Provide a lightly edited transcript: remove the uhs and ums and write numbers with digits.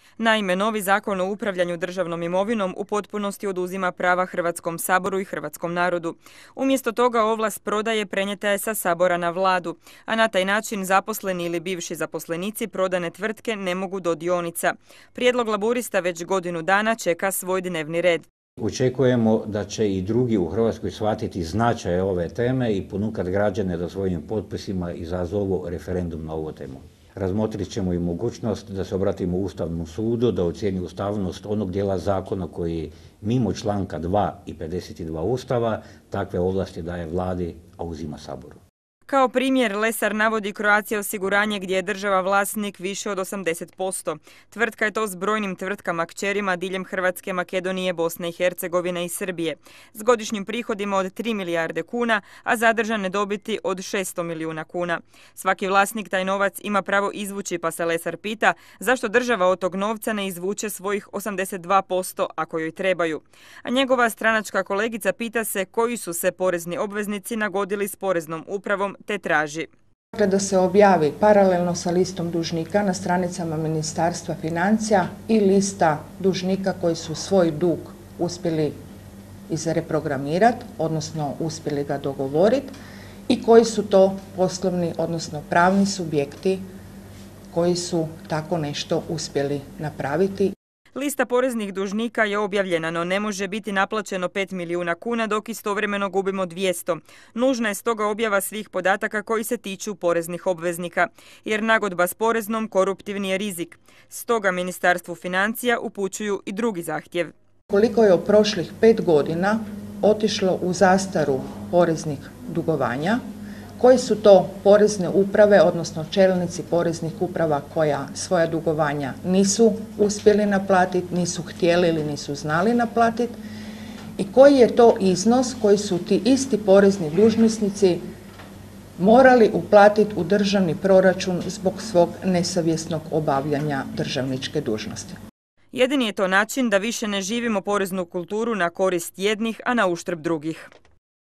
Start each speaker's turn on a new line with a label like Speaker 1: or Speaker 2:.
Speaker 1: Naime, novi zakon o upravljanju državnom imovinom u potpunosti oduzima prava Hrvatskom saboru i hrvatskom narodu. Umjesto toga ovlast prodaje prenijeta je sa Sabora na Vladu, a na taj način zaposleni ili bivši zaposlenici prodane tvrtke ne mogu do dionica. Prijedlog Laburista već godinu dana čeka svoj dnevni red.
Speaker 2: Očekujemo da će i drugi u Hrvatskoj shvatiti značaj ove teme i ponukati građane da svojim potpisima izazovu referendum na ovu temu. Razmotrit ćemo i mogućnost da se obratimo Ustavnom sudu da ocijeni ustavnost onog dijela zakona koji mimo članka 2 i 52 Ustava takve ovlasti daje Vladi, a uzima Saboru.
Speaker 1: Kao primjer, Lesar navodi Croatia osiguranje gdje je država vlasnik više od 80%. Tvrtka je to s brojnim tvrtkama kćerima diljem Hrvatske, Makedonije, Bosne i Hercegovine i Srbije. S godišnjim prihodima od 3 milijarde kuna, a zadržane dobiti od 600 milijuna kuna. Svaki vlasnik taj novac ima pravo izvući, pa se Lesar pita zašto država od tog novca ne izvuče svojih 82% ako joj trebaju. A njegova stranačka kolegica pita se koji su se porezni obveznici nagodili s poreznom upravom te traži.
Speaker 3: Da se objavi paralelno sa listom dužnika na stranicama Ministarstva financija i lista dužnika koji su svoj dug uspjeli izreprogramirati, odnosno uspjeli ga dogovoriti i koji su to poslovni, odnosno pravni subjekti koji su tako nešto uspjeli napraviti.
Speaker 1: Lista poreznih dužnika je objavljena, no ne može biti naplaćeno 5 milijuna kuna dok istovremeno gubimo 200. Nužna je stoga objava svih podataka koji se tiču poreznih obveznika, jer nagodba s poreznom koruptivni je rizik. Stoga Ministarstvu financija upućuju i drugi zahtjev.
Speaker 3: Koliko je u prošlih 5 godina otišlo u zastaru poreznih dugovanja, koji su to porezne uprave, odnosno čelnici poreznih uprava koja svoja dugovanja nisu uspjeli naplatiti, nisu htjeli ili nisu znali naplatiti i koji je to iznos koji su ti isti porezni dužnosnici morali uplatiti u državni proračun zbog svog nesavjesnog obavljanja državničke dužnosti.
Speaker 1: Jedini je to način da više ne živimo poreznu kulturu na korist jednih, a na uštrb drugih.